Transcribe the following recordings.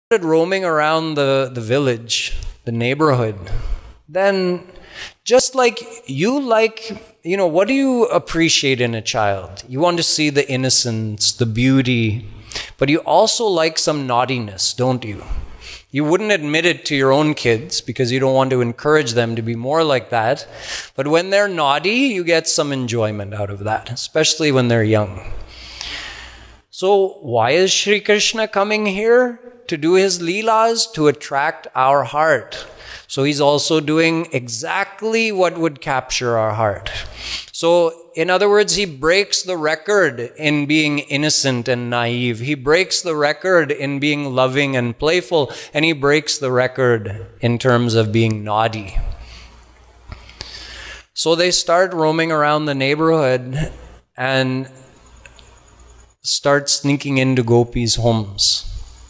roaming around the village, the neighborhood, then just like, what do you appreciate in a child? You want to see the innocence, the beauty, but you also like some naughtiness, don't you? You wouldn't admit it to your own kids because you don't want to encourage them to be more like that. But when they're naughty, you get some enjoyment out of that, especially when they're young. So why is Shri Krishna coming here? To do his leelas, to attract our heart. So he's also doing exactly what would capture our heart. So in other words, he breaks the record in being innocent and naive. He breaks the record in being loving and playful. And he breaks the record in terms of being naughty. So they start roaming around the neighborhood and start sneaking into gopis' homes.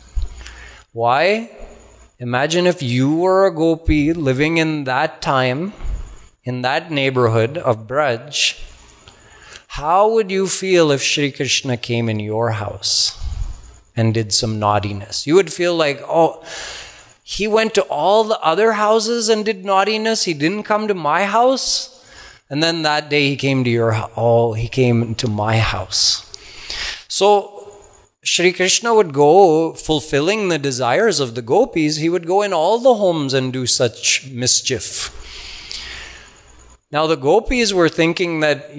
Why? Imagine if you were a gopi living in that time, in that neighborhood of Braj. How would you feel if Shri Krishna came in your house and did some naughtiness? You would feel like, oh, he went to all the other houses and did naughtiness. He didn't come to my house. And then that day he came to your house. Oh, he came to my house. So Shri Krishna would go fulfilling the desires of the gopis. He would go in all the homes and do such mischief. Now the gopis were thinking that,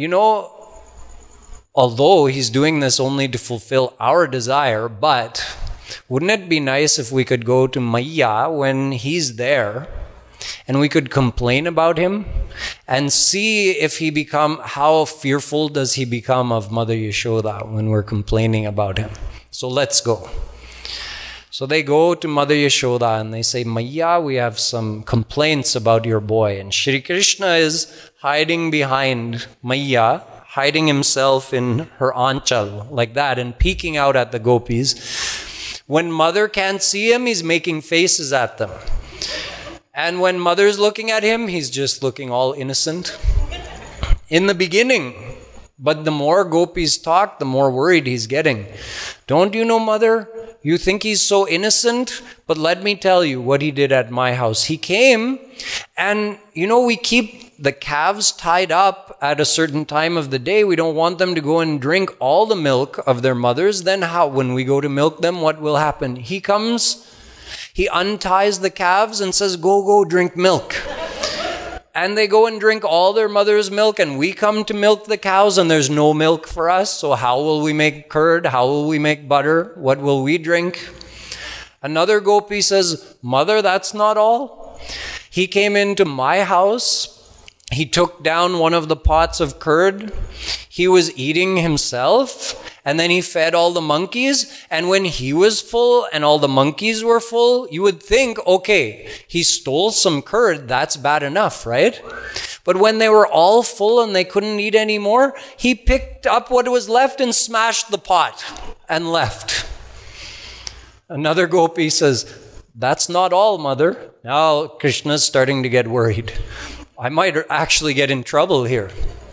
although he's doing this only to fulfill our desire, but wouldn't it be nice if we could go to Maya when he's there and we could complain about him and see if how fearful does he become of Mother Yashoda when we're complaining about him. So let's go. So they go to Mother Yashoda and they say, Maya, we have some complaints about your boy. And Shri Krishna is hiding behind Maya, hiding himself in her anchal like that and peeking out at the gopis. When Mother can't see him, he's making faces at them. And when Mother's looking at him, he's just looking all innocent. In the beginning, but the more gopis talk, the more worried he's getting. Don't you know, Mother? You think he's so innocent? But let me tell you what he did at my house. He came and, we keep the calves tied up at a certain time of the day. We don't want them to go and drink all the milk of their mothers. Then when we go to milk them, what will happen? He comes, he unties the calves and says, go drink milk. And they go and drink all their mother's milk, and we come to milk the cows and there's no milk for us. So how will we make curd? How will we make butter? What will we drink? Another gopi says, Mother, that's not all. He came into my house. He took down one of the pots of curd. He was eating himself. And then he fed all the monkeys. And when he was full and all the monkeys were full, you would think, okay, he stole some curd. That's bad enough, right? But when they were all full and they couldn't eat anymore, he picked up what was left and smashed the pot and left. Another gopi says, that's not all, Mother. Now Krishna's starting to get worried. I might actually get in trouble here.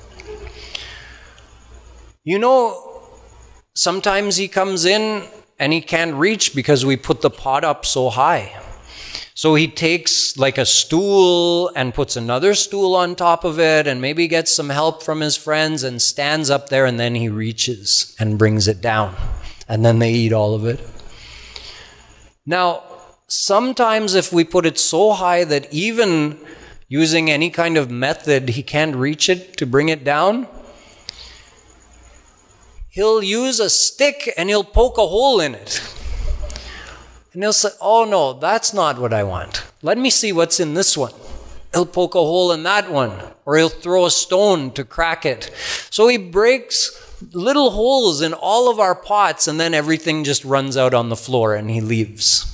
Sometimes he comes in and he can't reach because we put the pot up so high. So he takes like a stool and puts another stool on top of it and maybe gets some help from his friends and stands up there, and then he reaches and brings it down. And then they eat all of it. Now, sometimes if we put it so high that even using any kind of method, he can't reach it to bring it down, he'll use a stick and he'll poke a hole in it. And he'll say, oh no, that's not what I want. Let me see what's in this one. He'll poke a hole in that one. Or he'll throw a stone to crack it. So he breaks little holes in all of our pots, and then everything just runs out on the floor and he leaves.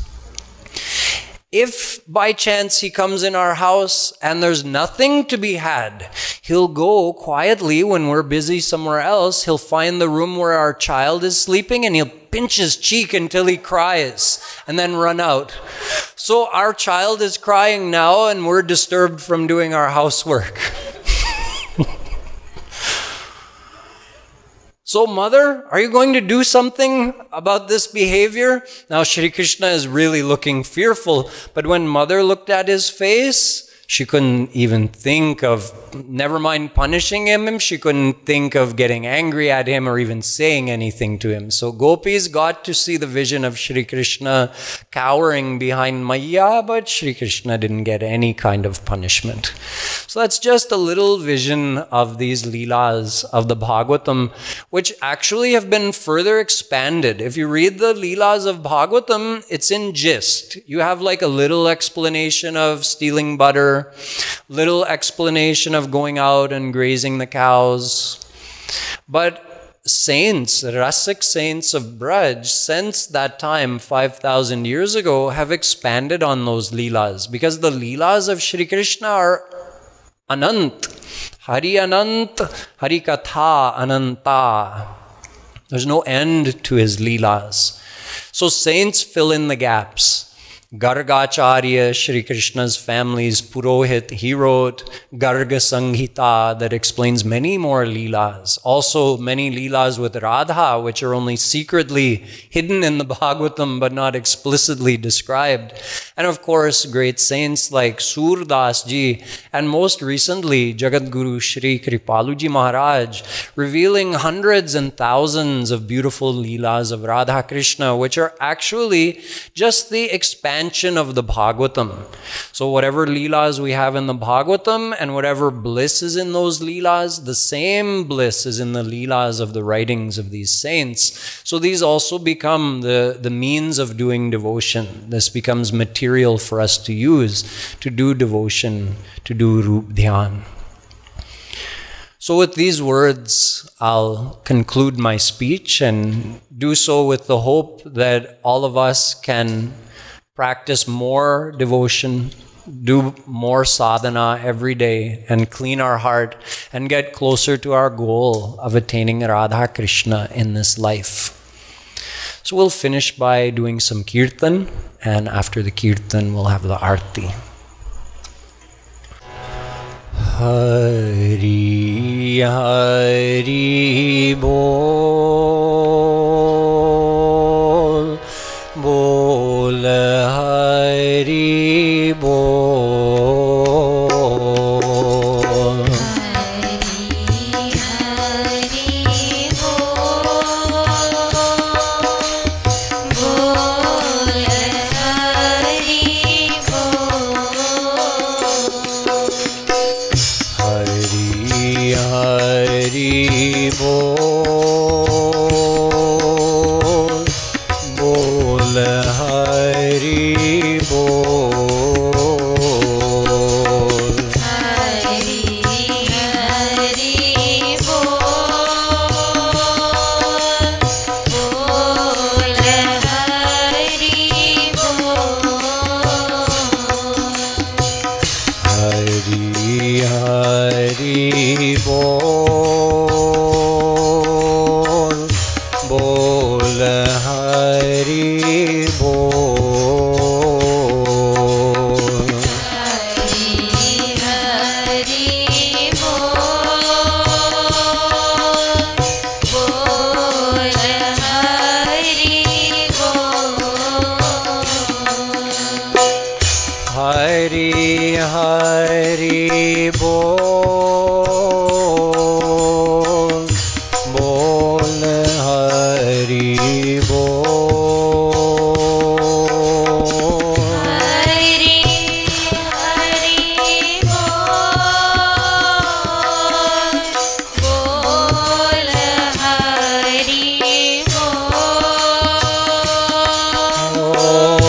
If by chance he comes in our house and there's nothing to be had, he'll go quietly when we're busy somewhere else. He'll find the room where our child is sleeping and he'll pinch his cheek until he cries and then run out. So our child is crying now and we're disturbed from doing our housework. So mother, are you going to do something about this behavior? Now Shri Krishna is really looking fearful, but when mother looked at his face, she couldn't even think of, never mind punishing him, she couldn't think of getting angry at him or even saying anything to him. So gopis got to see the vision of Shri Krishna cowering behind Maiya, but Shri Krishna didn't get any kind of punishment. So that's just a little vision of these Leelas of the Bhagavatam, which actually have been further expanded. If you read the Leelas of Bhagavatam, it's in gist. You have like a little explanation of stealing butter, little explanation of going out and grazing the cows. But saints, Rasic saints of Braj, since that time, 5,000 years ago, have expanded on those Leelas, because the Leelas of Shri Krishna are Anant, Hari Anant, Hari Katha Ananta. There's no end to his Leelas. So saints fill in the gaps. Gargacharya, Shri Krishna's family's Purohit, he wrote Garga Sanghita that explains many more Leelas. Also many Leelas with Radha, which are only secretly hidden in the Bhagavatam but not explicitly described. And of course, great saints like Surdas Ji, and most recently Jagadguru Shri Kripaluji Maharaj, revealing hundreds and thousands of beautiful Leelas of Radha Krishna, which are actually just the expansion of the Bhagavatam. So whatever Leelas we have in the Bhagavatam and whatever bliss is in those Leelas, the same bliss is in the Leelas of the writings of these saints. So these also become the means of doing devotion. This becomes material for us to use to do devotion, to do Rup Dhyan. So with these words, I'll conclude my speech and do so with the hope that all of us can practice more devotion, do more sadhana every day, and clean our heart and get closer to our goal of attaining Radha Krishna in this life. So we'll finish by doing some kirtan, and after the kirtan we'll have the arti. Hari Hari Bol Bol Hari Bol Hari Hari Bol Bol Hari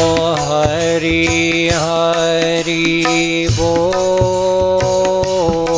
Hari Hari Bol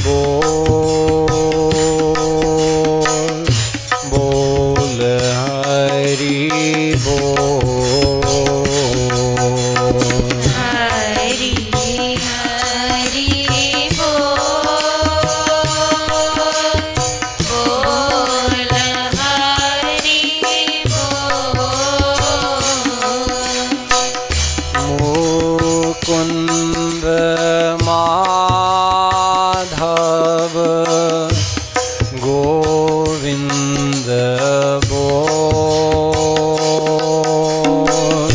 बोल, बोल हरि बोल। हरि हरि बोल, बोल हरि बोल। मुकुंद माधव गोविंद बोल।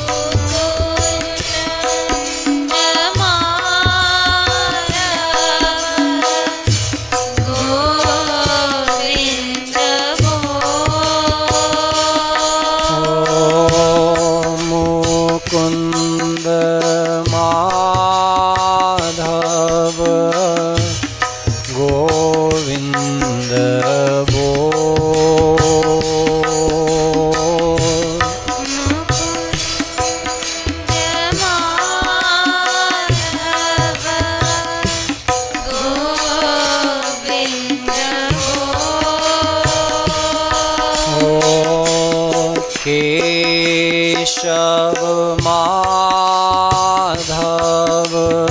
गोविंद बोल। मुकुंद माधव गोविंद बोल। केशव माधव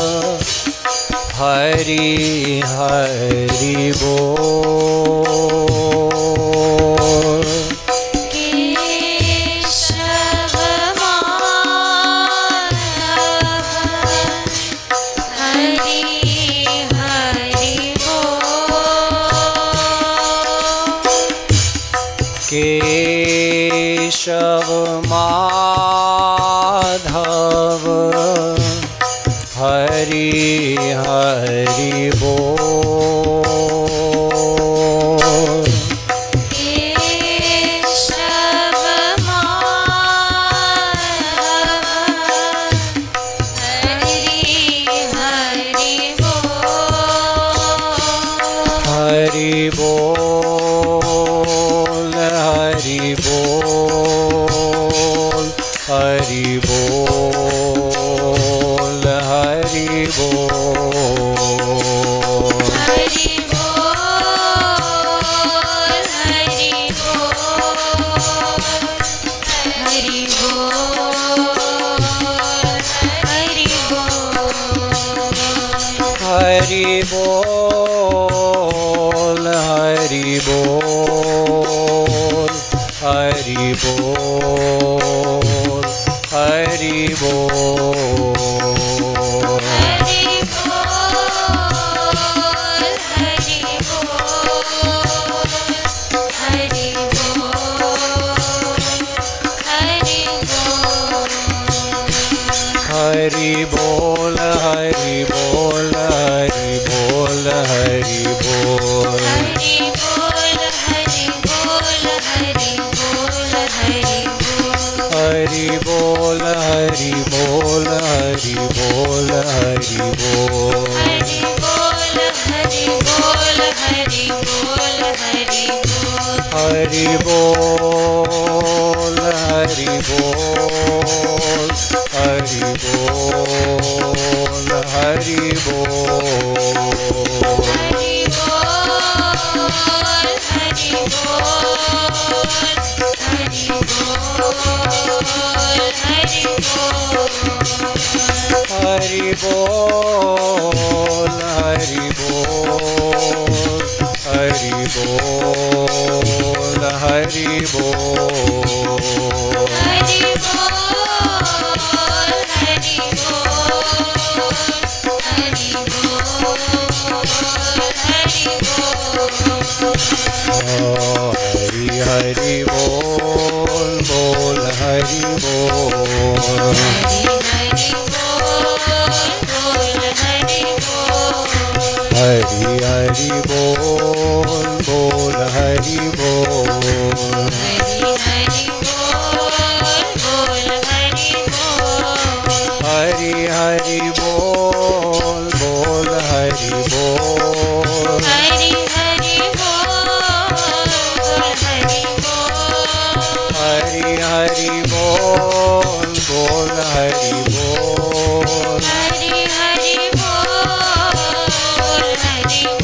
हरि हरि बोल। केशव माधव हरि हरि बोल। केशव माधव हरि हरि बोल। केशव माधव हरि हरि बोल। हरि बोल, हरि बोल, हरि बोल, हरि बोल। हरि बोल, हरि बोल, हरि बोल। हरि बोल, हरि बोल, हरि बोल, हरि बोल, हरि बोल, हरि बोल, हरि बोल, हरि बोल, हरि बोल, हरि बोल, हरि बोल, हरि बोल, हरि बोल, हरि बोल, हरि बोल, हरि बोल, हरि बोल, हरि बोल, हरि हरि बोल, बोल हरि बोल, हरि हरि बोल, बोल हरि बोल, हरि हरि बोल, बोल हरि बोल, हरि हरि बोल, बोल हरि बोल, हरि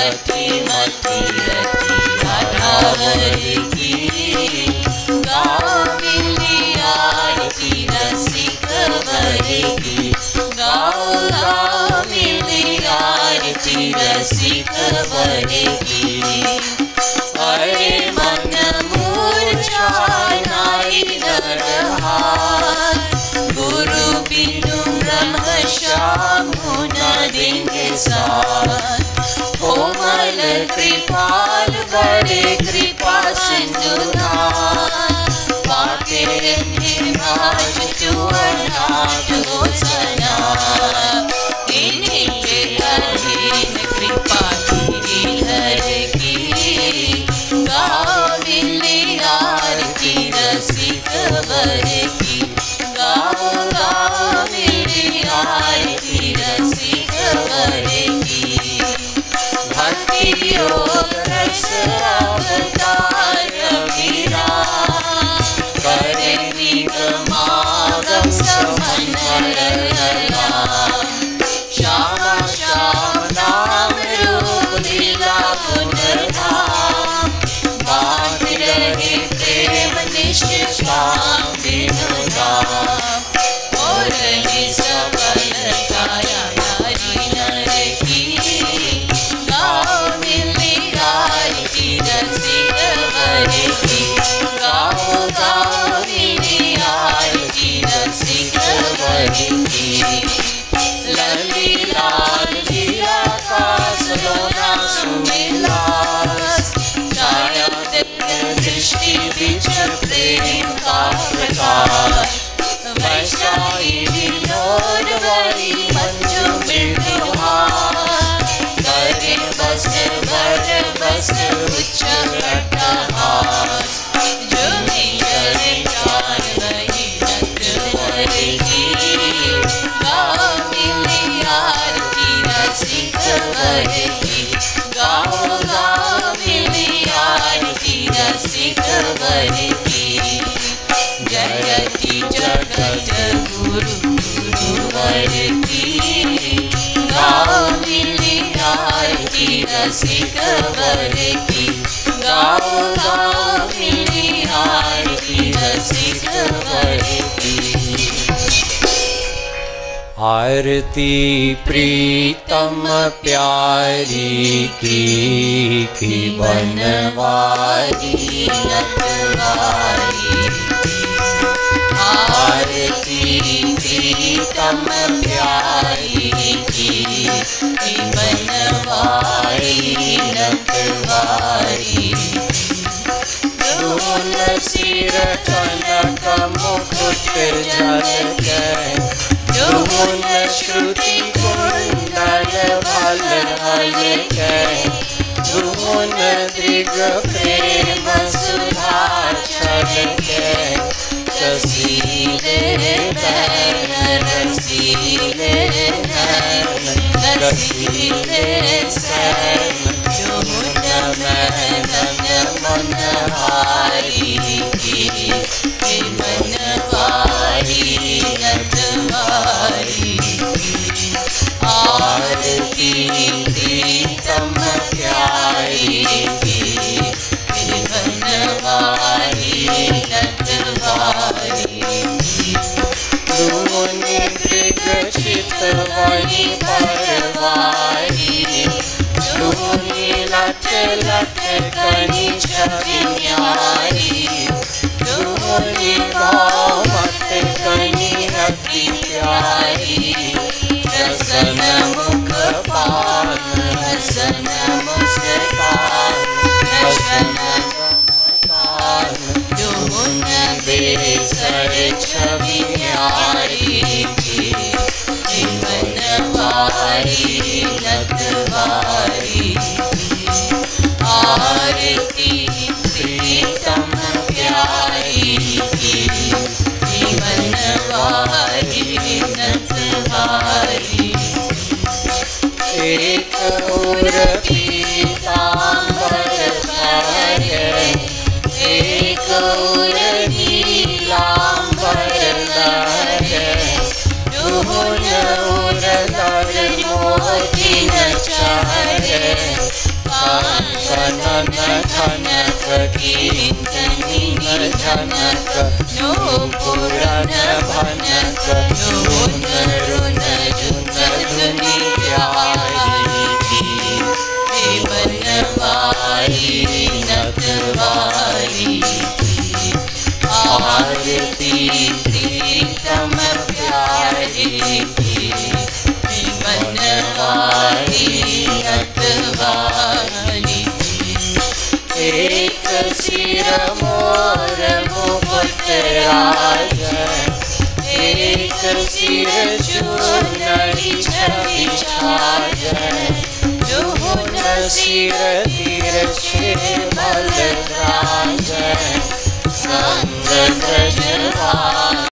रति मति रति राधावर की गाओ मिली आरती रसिक वर की गाओ गाओ मिली आरती रसिक वर की अरे मन मूर्छा नाई नरहार गुरु बिनु ब्रह्म श्याम न देंगे साथ कोमल कृपाल बड़े कृपा सिंधु पाके निर्भाज तू अनाथ हो सना इन्हीं के अधीन कृपा तेरी हर की गाओ मिली आरती रसिक वर की गाओ गाओ मिली आरती रसिक वर की भक्ति योग रस अवतार विराज करे निगमागम समन्वय श्याम श्याम नाम रूप लीला पुनर्धाम बांध रहे प्रेम निष्काम बिनु दाम और रही सबल काया नारी नर की गाओ मिली आरती रसिक वर की गाओ गाओ मिली आरती रसिक वर की लली लाल लिया का सुलोना सुमिलास छाया दृष्टि बीच प्रेम का प्रकाश वैशाली विनोद वरी मंजू मृदुहार करे बस वर बस उच्च अट्टहास जो मिले चार वही नटवर की गाओ मिली आरती रसिक वर की गाओ गाओ मिली आरती रसिक वर की जयति जगत गुरु गुरुवर की गाओ मिली आरती रसिक वर की गाओ गाओ मिली आरती रसिक वर की आरती प्रीतम प्यारी की बनवारी नटवारी आरती प्रीतम प्यारी की बनवारी नटवारी धूल सिर कनक मुकुट झलकै धूल श्रुति कुंडल भल हलकै धूल दृग प्रेम सुधा छलकै रसीले नैन रसीले नैन रसीले सैन जोन मैनन मनहारी की मनवारी नटवारी आरती प्रीतम प्यारी की बनवारी नटवारी धूनि दृगशित वनि परवारी धूनि लट लट कनि छवि न्यारी धूनि भाव मत कनि अति प्यारी हसन मुख पान हसन मुस्कान हसन जोन बेसर छवि न्यारी की बनवारी नटवारी आरती प्रीतम प्यारी की बनवारी नटवारी एक और पीतांबर है एक और नीलांबर है धूल उर दर मोती न चाहे धन धनक कीर्तनी जनक नूपुरन भनक रुन रुन झुन धुनि प्यारी बनवारी नतवारी आरती प्रीतम प्यारी बनवारी नतवारी एक सिर मोर मुकुट राजन एक सिर चूनरी छवि छाजन दुहुन सिर तिरछे